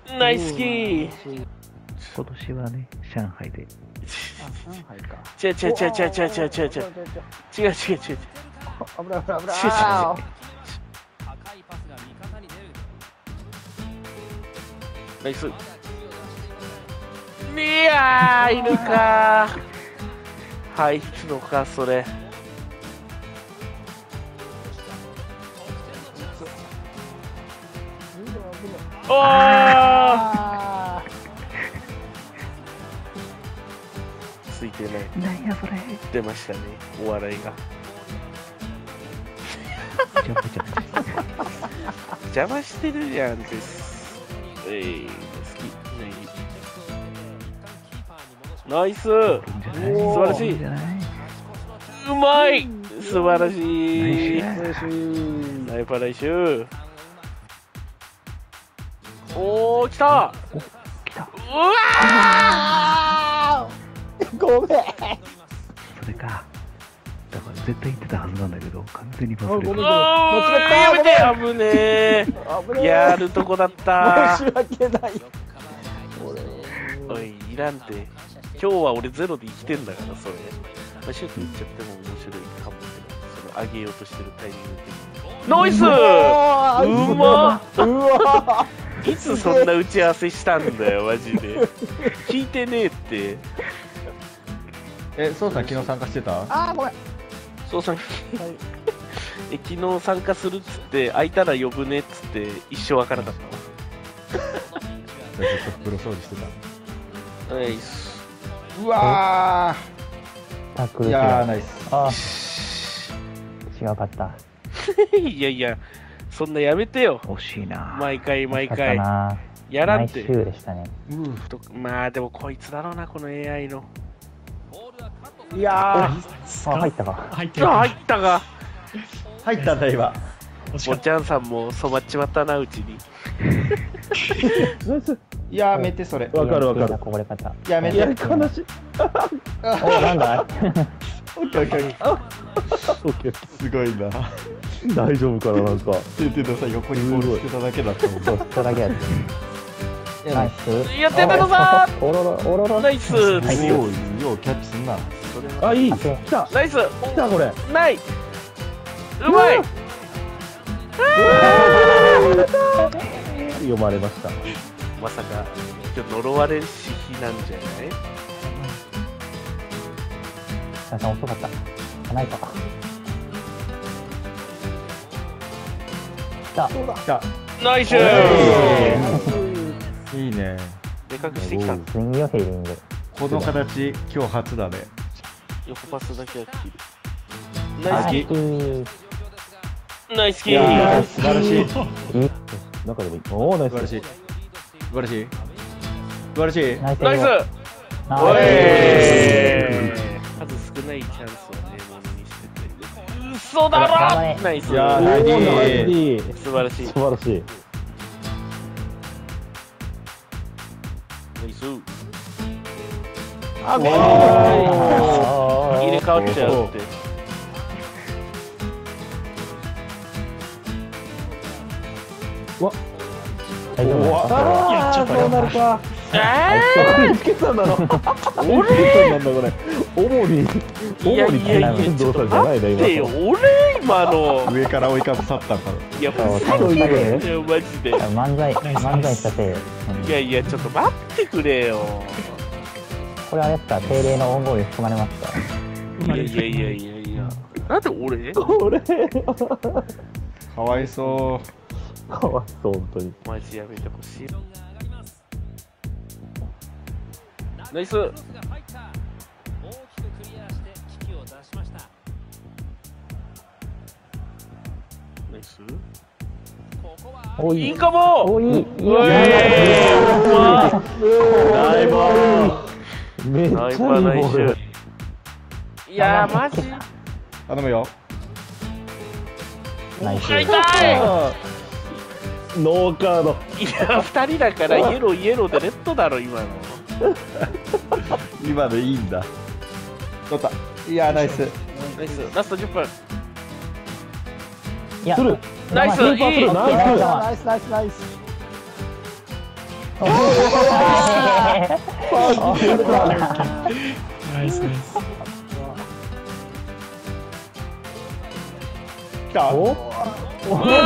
ナイスキー。 今年はね、上海で。 あ、上海か。 違う。違う。 危ない危ない危ない。 ナイス。いやー、いるかー。入るのか、それ。おー、ついてない。 なんやそれ。 出ましたね、お笑いが。邪魔してるじゃんです。好き。ナイス。素晴らしい。うまい。素晴らしい。ナイパー来週。おー、来た。うわーごめん。 それか。だから絶対言ってたはずなんだけど、完全に忘れてる。 やめて、危ねえ。やるとこだった。 申し訳ない。 おい、いらんて。今日は俺ゼロで生きてんだから、それ。まあ、シュートいっちゃっても面白いかもけど、その上げようとしてるタイミング的に。ナイス。うまっ。 うわいつそんな打ち合わせしたんだよ、マジで。聞いてねえって。 そうさん昨日参加してた？ あーごめん。 そうさん、昨日参加するっつって、空いたら呼ぶねっつって、一生開かなかったわ。 ずっと袋掃除してた。 ナイス。 うわー。 いやー、ナイス。違うかった。 いやいや、そんなやめてよ。 惜しいな。 毎回。やらんて。 毎週でしたね。 まあでもこいつだろうな、この AI の。 いやー。入ったか。 入ったか。 入ったんだ今。 もっちゃんさんも染まっちまったな、うちに。 やめてそれ。 わかる。こぼれ方。 やめて。 悲しい。 お、なんだ。 オッケー。すごいな。 大丈夫かな、なんか。 ててさ、横にボール捨てただけだったもん。 そう、捨てただけやつ。ナイス。 やってたぞー。 おろろ。 ナイス。 ようキャッチすんな。 あ、いい。来た。 ナイス。 来た、これ。 ない。うまい。 読まれました。 まさか今日呪われし日なんじゃない？ さん遅かった。ないか。 来た。 ナイス。 いいね。 でかくしてきた。 スイングよヘディング。 この形今日初だね。 横パスだけは切る。ナイスキー。ナイスキー。 ー。 素晴らしい。 中でもいい。おお、ナイス。 素晴らしい。素晴らしい。素晴らしい。 ナイス。おい。数少ないチャンスをね、ものにしてて。嘘だろ。ナイス。 いやー、 素晴らしい。 素晴らしい。 ナイス。 あ、 入れ替わっちゃうって。 わ。 大丈夫。 ああ、そうなるか。つけたんだろ。 俺なんだこれ。主に動作じゃないね今。 俺今の上から追いかぶさったんかな。 いや、マジで。 漫才したせい。 いや、ちょっと待ってくれよ。 これあれですか、定例のオンゴールに含まれますか？ いや。なんで俺？ かわいそう。 かわいそう、本当に。 マジやめてほしい。ナイス。ナイス。 おい。 インカモ。 おい。 ナイバー。めっちゃいいボール。 いやー、マジ。 頼むよ。 ナイス。 痛い。 ノーカード。 いや、2人だからイエローでレッドだろ今の。 今のいいんだ。取った。いやー、ナイス。 ナイス。ラスト10分。 いや、 ナイス。いい。 ナイス。 ナイスナイス。 来た。お。 お入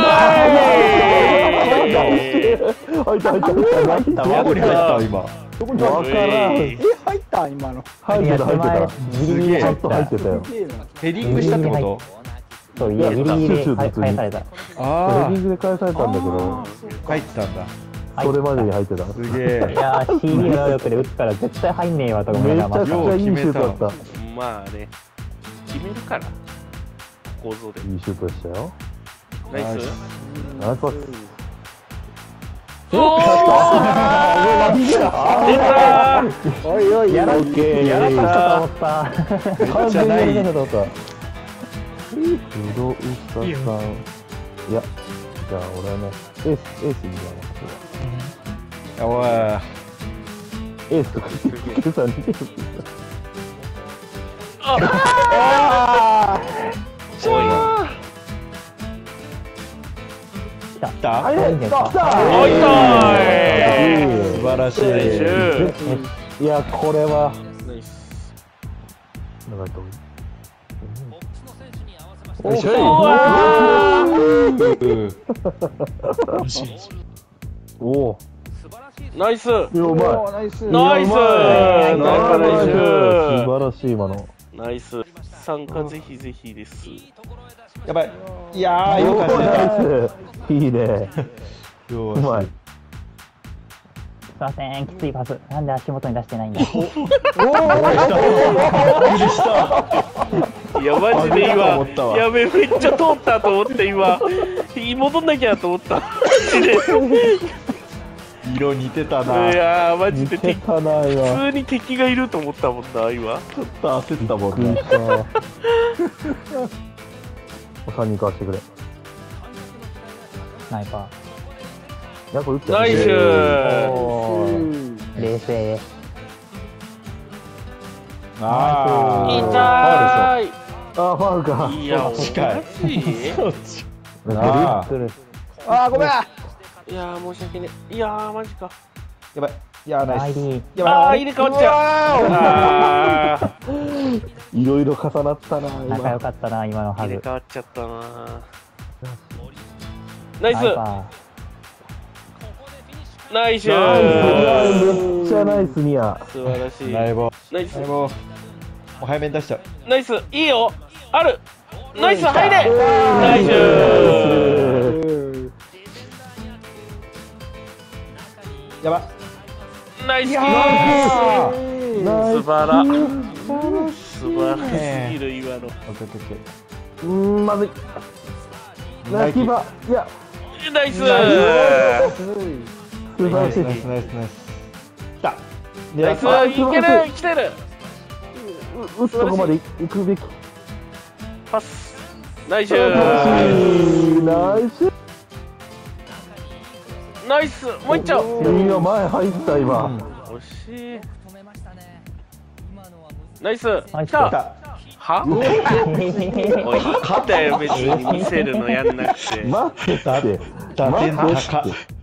った入った入った入った。どこに入った今。どこにわからん。 入った今の。 入ってた入ってた。 ギリギリ入っちょっと入ってたよ。 ヘディングしたってこと？ そう、いや、ギリギリで返された。 ヘあディングで返されたんだけど、 あ、入ったんだ。 それまでに入ってた。 すげえ。 いやー、CD の能力で打ったら絶対入んねえわとか思いめちながらゃくちゃいいシュートだった。 まあね、決めるから、構造で。 いいシュートでしたよ。 ナイス。 ナイスパス。 おー出たー。 おいおい、 やらオッケー。 やらかしたと思った。 完全にやらかしたと思った。不動産さん。いや、じゃあ俺はね、エースみたいな。 おい。 エースとか言ってるさ、似てる。 あおい。 来た。 来た？ 入んねえか。 おいた素晴らしい。 ナイス。 いや、これは。 ナイス。 長いと。 よいしょい。 おお。 ナイス。 いや、うまい。 ナイス。 ナイス。ナイス。 素晴らしい今の。 ナイス。参加ぜひぜひです。 やばい。いやー、よかった。 ナイス。いいね。 ようまい。 すいません、きついパス。なんで足元に出してないんだ。 いや、マジで今、 思ったわやべえ、めっちゃ通ったと思って今、戻んなきゃと思った。マジで。 色似てたな。 いやー、マジで似てたな、今。 普通に敵がいると思ったもんな、今。 ちょっと焦ったもんね。お3人かわしてくれ。 スナイパいや、これ打ってナイスー。 ー。 おー、冷静。 あー。 痛い。 あ、ファウルか。 いや、 近い。 マジあー。 来る。 あー、ごめん。 いやー、申し訳ねえ。いやー、マジか。 やばい。いやー、ナイス。 ID。 やばい。 あー、入れ替わっちゃう。あー、 いろいろ重なったな、 仲良今。 かったな、今のハグ。 入れ替わっちゃったな。ナイス。 スナイパナイス。 めっちゃナイスニア。 素晴らしい。 ナイボ。 ナイスナイ。ボ。もう早めに出しちゃう。 ナイス。いいよ。ある。ナイス。入れ。ナイス。 やば。 ナイスキー。 ナイス。 素晴ら。素晴らしすぎる今の。 オッケーオッケー。 まずい。ナイスキーパー。いや、 ナイス。 素晴らしい。 ナイスナイスナイス。来た。 ナイス。いける。来てる。 打つとこまで行くべき。 パス。ナイス。 ナイス。 ナイス。もういっちゃう。 いや、前入った今。 惜しい。ナイス。 ナイス来た。 た。 は？おい、いいんだよ別に見せるのやんなくて。 待ってって。 打点待って高って。